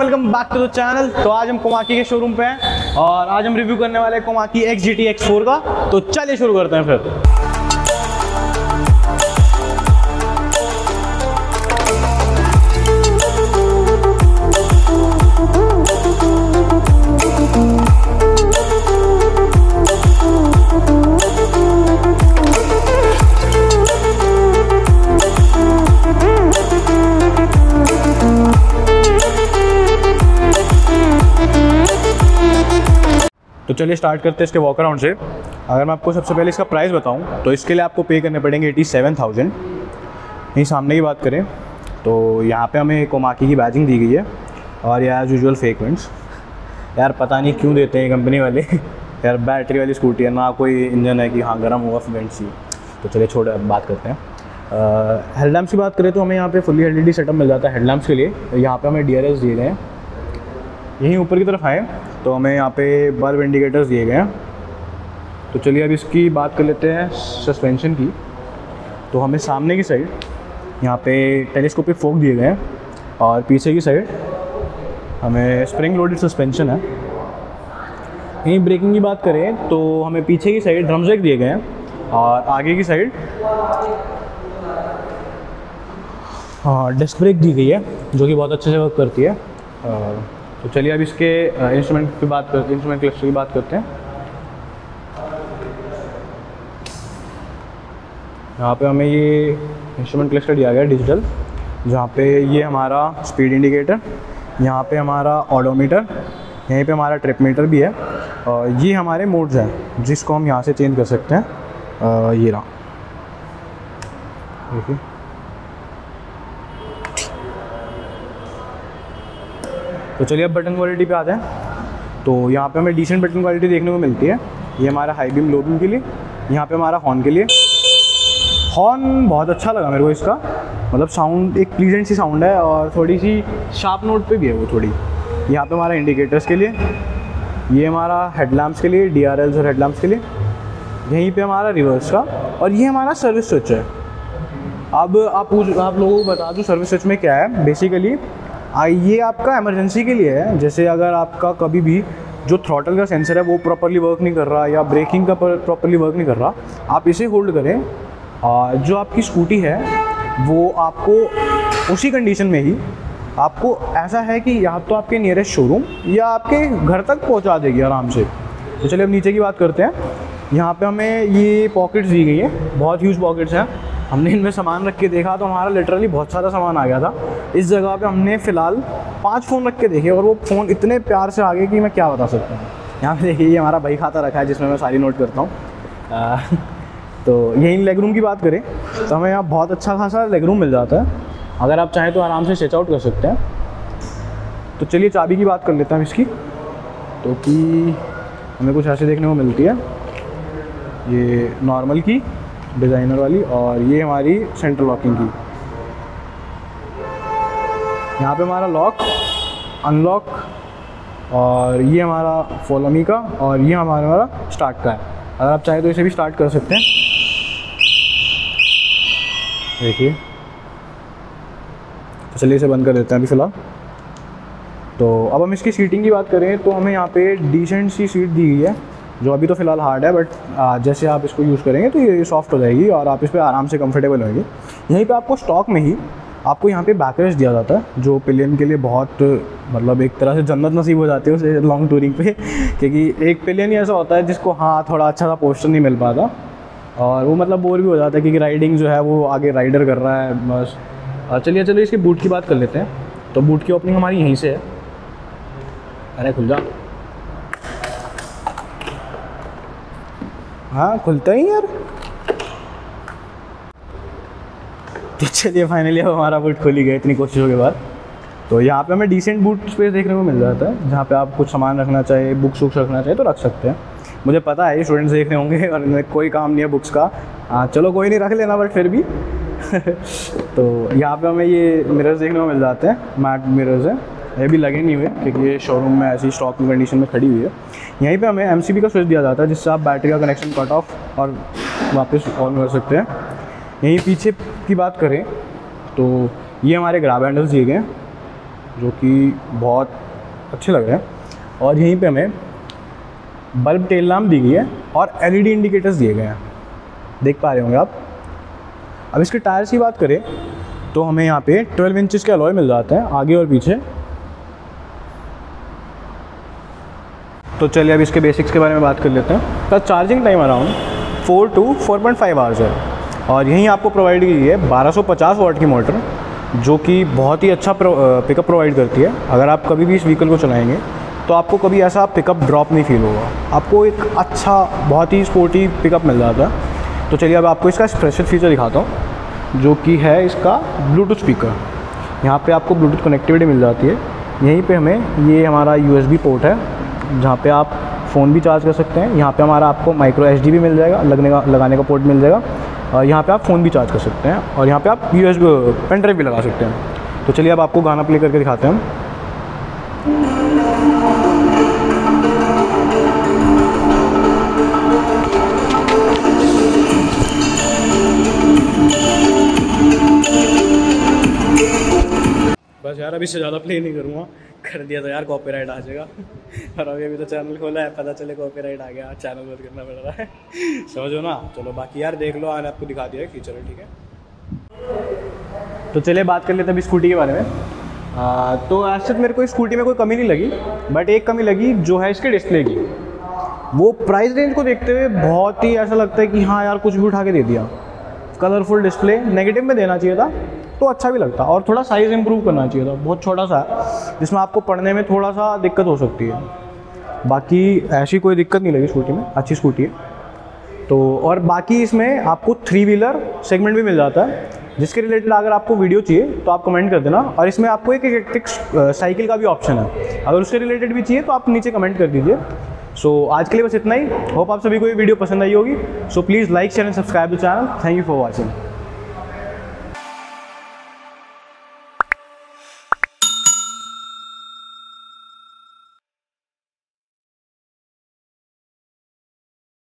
Welcome back to the channel. तो आज हम कोमाकी के शोरूम पे हैं और आज हम रिव्यू करने वाले हैं कोमाकी XGT X4 का। तो चलिए शुरू करते हैं फिर। तो चलिए स्टार्ट करते हैं इसके वॉक अराउंड से। अगर मैं आपको सबसे पहले इसका प्राइस बताऊं तो इसके लिए आपको पे करने पड़ेंगे 87,000। यहीं सामने की बात करें तो यहाँ पे हमें कोमाकी की बैजिंग दी गई है और ये एज यूजुअल फेक वेंट्स। यार पता नहीं क्यों देते हैं कंपनी वाले यार बैटरी वाली स्कूटी है ना, कोई इंजन है कि हाँ गर्म हुआ वेंट्स ही। तो चलिए छोड़ बात करते हैं। हेडलैम्प्स की बात करें तो हमें यहाँ पे फुली LED सेटअप मिल जाता है हेडलैम्प्स के लिए। यहाँ पे हमें DRS दिए गए हैं। यहीं ऊपर की तरफ आए तो हमें यहाँ पे बल्ब इंडिकेटर्स दिए गए हैं। तो चलिए अब इसकी बात कर लेते हैं सस्पेंशन की। तो हमें सामने की साइड यहाँ पे टेलीस्कोपिक फोक दिए गए हैं और पीछे की साइड हमें स्प्रिंग लोडेड सस्पेंशन है। यहीं ब्रेकिंग की बात करें तो हमें पीछे की साइड ड्रम ब्रेक दिए गए हैं और आगे की साइड डिस्क ब्रेक दी गई है जो कि बहुत अच्छे से वर्क करती है। तो चलिए अब इसके इंस्ट्रूमेंट क्लस्टर की बात करते हैं। यहाँ पे हमें ये इंस्ट्रूमेंट क्लस्टर दिया गया है डिजिटल, जहाँ पे ये हमारा स्पीड इंडिकेटर, यहाँ पे हमारा ऑडोमीटर, यहीं पे हमारा ट्रिप मीटर भी है और ये हमारे मोड्स हैं जिसको हम यहाँ से चेंज कर सकते हैं। ये रहा, देखिए। तो चलिए अब बटन क्वालिटी पे आते हैं। तो यहाँ पे हमें डिसेंट बटन क्वालिटी देखने को मिलती है। ये हमारा हाई बीम लो बीम के लिए, यहाँ पे हमारा हॉर्न के लिए। हॉर्न बहुत अच्छा लगा मेरे को इसका, मतलब साउंड एक प्लीजेंट सी साउंड है और थोड़ी सी शार्प नोट पे भी है वो थोड़ी। यहाँ पे हमारा इंडिकेटर्स के लिए, ये हमारा हेडलैम्प्स के लिए, DRLs और हेडलैम्प्स के लिए। यहीं पे हमारा रिवर्स का और ये हमारा सर्विस स्विच है। अब आप लोगों को बता दूँ सर्विस स्विच में क्या है। बेसिकली ये आपका इमरजेंसी के लिए है। जैसे अगर आपका कभी भी जो थ्रॉटल का सेंसर है वो प्रॉपर्ली वर्क नहीं कर रहा या ब्रेकिंग का प्रॉपर्ली वर्क नहीं कर रहा, आप इसे होल्ड करें और जो आपकी स्कूटी है वो आपको उसी कंडीशन में ही आपको ऐसा है कि या तो आपके नियरेस्ट शोरूम या आपके घर तक पहुंचा देगी आराम से। तो चलिए अब नीचे की बात करते हैं। यहाँ पे हमें ये पॉकेट्स दी गई है, बहुत ह्यूज पॉकेट्स हैं। हमने इनमें सामान रख के देखा तो हमारा लिटरली बहुत सारा सामान आ गया था। इस जगह पे हमने फ़िलहाल 5 फ़ोन रख के देखे और वो फ़ोन इतने प्यार से आ गए कि मैं क्या बता सकता हूँ। यहाँ पे देखिए ये हमारा बही खाता रखा है जिसमें मैं सारी नोट करता हूँ। तो यहीं लेग रूम की बात करें तो हमें यहाँ बहुत अच्छा खासा लेग रूम मिल जाता है। अगर आप चाहें तो आराम से चेक आउट कर सकते हैं। तो चलिए चाबी की बात कर लेते हैं इसकी। तो कि हमें कुछ ऐसे देखने को मिलती है, ये नॉर्मल की डिज़ाइनर वाली और ये हमारी सेंट्रल लॉकिंग की। यहाँ पे हमारा लॉक, अनलॉक और ये हमारा फॉलो मी का और ये हमारा स्टार्ट का है। अगर आप चाहें तो इसे भी स्टार्ट कर सकते हैं। देखिए, तो चलिए इसे बंद कर देते हैं अभी फ़िलहाल। तो अब हम इसकी सीटिंग की बात करें तो हमें यहाँ पे डिसेंट सी सीट दी गई है जो अभी तो फ़िलहाल हार्ड है, बट जैसे आप इसको यूज़ करेंगे तो ये सॉफ्ट हो जाएगी और आप इस पर आराम से कंफर्टेबल होंगे। यहीं पे आपको स्टॉक में ही आपको यहाँ पे बैकरेस्ट दिया जाता है जो पिलियन के लिए बहुत मतलब एक तरह से जन्नत नसीब हो जाती है उसे लॉन्ग टूरिंग पे, क्योंकि एक पिलियन ही ऐसा होता है जिसको हाँ थोड़ा अच्छा सा पोस्चर नहीं मिल पाता और वो मतलब बोर भी हो जाता है क्योंकि राइडिंग जो है वो आगे राइडर कर रहा है बस। चलिए इसकी बूट की बात कर लेते हैं। तो बूट की ओपनिंग हमारी यहीं से है। अरे खुल जा, हाँ खुलता ही यार। तो चलिए फाइनली अब हमारा बूट खुल ही गया इतनी कोशिशों के बाद। तो यहाँ पे हमें डिसेंट बूट स्पेस देखने को मिल जाता है जहाँ पे आप कुछ सामान रखना चाहे, बुक्स रखना चाहे तो रख सकते हैं। मुझे पता है ये स्टूडेंट्स देख रहे होंगे और इनमें कोई काम नहीं है बुक्स का। हाँ चलो कोई नहीं, रख लेना बट फिर भी तो यहाँ पे हमें ये मिरर्स देखने को मिल जाते हैं, मैट मिरर्स हैं। ये भी लगे नहीं हुए क्योंकि ये शोरूम में ऐसी स्टॉक कंडीशन में खड़ी हुई है। यहीं पे हमें MCB का स्विच दिया जाता है जिससे आप बैटरी का कनेक्शन कट ऑफ और वापस ऑन कर सकते हैं। यहीं पीछे की बात करें तो ये हमारे ग्रैब हैंडल्स दिए गए हैं जो कि बहुत अच्छे लग रहे हैं। और यहीं पे हमें बल्ब टेल लैम्प दी गई है और LED इंडिकेटर्स दिए गए हैं, देख पा रहे होंगे आप। अब इसके टायर्स की बात करें तो हमें यहाँ पे 12 इंचज़ के अलॉय मिल जाते हैं आगे और पीछे। तो चलिए अब इसके बेसिक्स के बारे में बात कर लेते हैं। तो charging time around 4 to 4.5 hours है और यहीं आपको प्रोवाइड की है 1250 वाट की मोटर, जो कि बहुत ही अच्छा पिकअप प्रोवाइड करती है। अगर आप कभी भी इस व्हीकल को चलाएंगे तो आपको कभी ऐसा पिकअप ड्रॉप नहीं फील होगा, आपको एक अच्छा बहुत ही स्पोर्टी पिकअप मिल जाता है। तो चलिए अब आपको इसका स्पेशल फीचर दिखाता हूँ, जो कि है इसका ब्लूटूथ स्पीकर। यहाँ पे आपको ब्लूटूथ कनेक्टिविटी मिल जाती है। यहीं पे हमें ये हमारा USB पोर्ट है, जहाँ पे आप फ़ोन भी चार्ज कर सकते हैं। यहाँ पे हमारा आपको माइक्रो SD भी मिल जाएगा, लगाने का पोर्ट मिल जाएगा। और यहाँ पे आप फ़ोन भी चार्ज कर सकते हैं और यहाँ पे आप USB पेन ड्राइव भी लगा सकते हैं। तो चलिए अब आपको गाना प्ले करके दिखाते हैं हम। बस यार अभी से ज़्यादा प्ले नहीं करूँगा, कर दिया तो यार कॉपीराइट आ जाएगा। और अभी तो चैनल खोला है, पता चले कॉपीराइट आ गया, चैनल बंद करना पड़ रहा है। समझो ना। चलो बाकी यार देख लो, मैंने आपको दिखा दिया है फीचर, ठीक है। तो चलिए बात कर लेते हैं अभी स्कूटी के बारे में। तो ऐसे मेरे को स्कूटी में कोई कमी नहीं लगी, बट एक कमी लगी जो है इसके डिस्प्ले की। वो प्राइस रेंज को देखते हुए बहुत ही ऐसा लगता है कि हाँ यार कुछ भी उठा के दे दिया। कलरफुल डिस्प्ले नेगेटिव में देना चाहिए था तो अच्छा भी लगता, और थोड़ा साइज़ इंप्रूव करना चाहिए था। बहुत छोटा सा है जिसमें आपको पढ़ने में थोड़ा सा दिक्कत हो सकती है। बाकी ऐसी कोई दिक्कत नहीं लगी स्कूटी में, अच्छी स्कूटी है। तो और बाकी इसमें आपको 3 व्हीलर सेगमेंट भी मिल जाता है, जिसके रिलेटेड अगर आपको वीडियो चाहिए तो आप कमेंट कर देना। और इसमें आपको एक इलेक्ट्रिक साइकिल का भी ऑप्शन है, अगर उसके रिलेटेड भी चाहिए तो आप नीचे कमेंट कर दीजिए। सो आज के लिए बस इतना ही। होप आप सभी को ये वीडियो पसंद आई होगी। So please like share and subscribe the channel. Thank you for watching.